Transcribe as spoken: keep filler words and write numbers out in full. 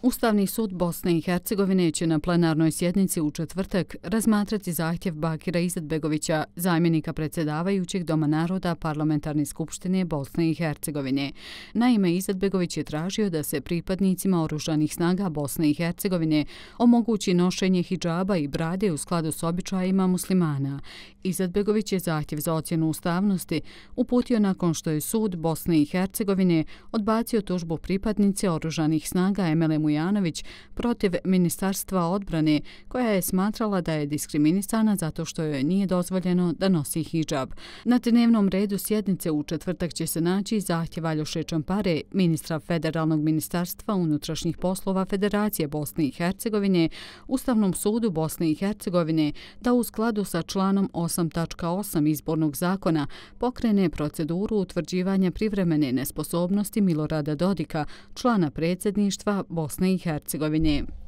Ustavni sud Bosne i Hercegovine će na plenarnoj sjednici u četvrtak razmatrati zahtjev Bakira Izetbegovića, zamjenika predsjedavajućeg Doma naroda Parlamentarne skupštine Bosne i Hercegovine. Naime, Izetbegović je tražio da se pripadnicima oružanih snaga Bosne i Hercegovine omogući nošenje hidžaba i brade u skladu s običajima muslimana. Izetbegović je zahtjev za ocjenu ustavnosti uputio nakon što je sud Bosne i Hercegovine odbacio tužbu pripadnice oružanih snaga Emele Mujanović protiv Ministarstva odbrane, koja je smatrala da je diskriminisana zato što joj nije dozvoljeno da nosi hidžab. Na dnevnom redu sjednice u četvrtak će se naći zahtjev Aljoše Čampare, ministra Federalnog ministarstva unutrašnjih poslova Federacije Bosne i Hercegovine, Ustavnom sudu Bosne i Hercegovine da u skladu sa članom osam tačka osam izbornog zakona pokrene proceduru utvrđivanja privremene nesposobnosti Milorada Dodika, člana predsjedništva Bosne i Hercegovine.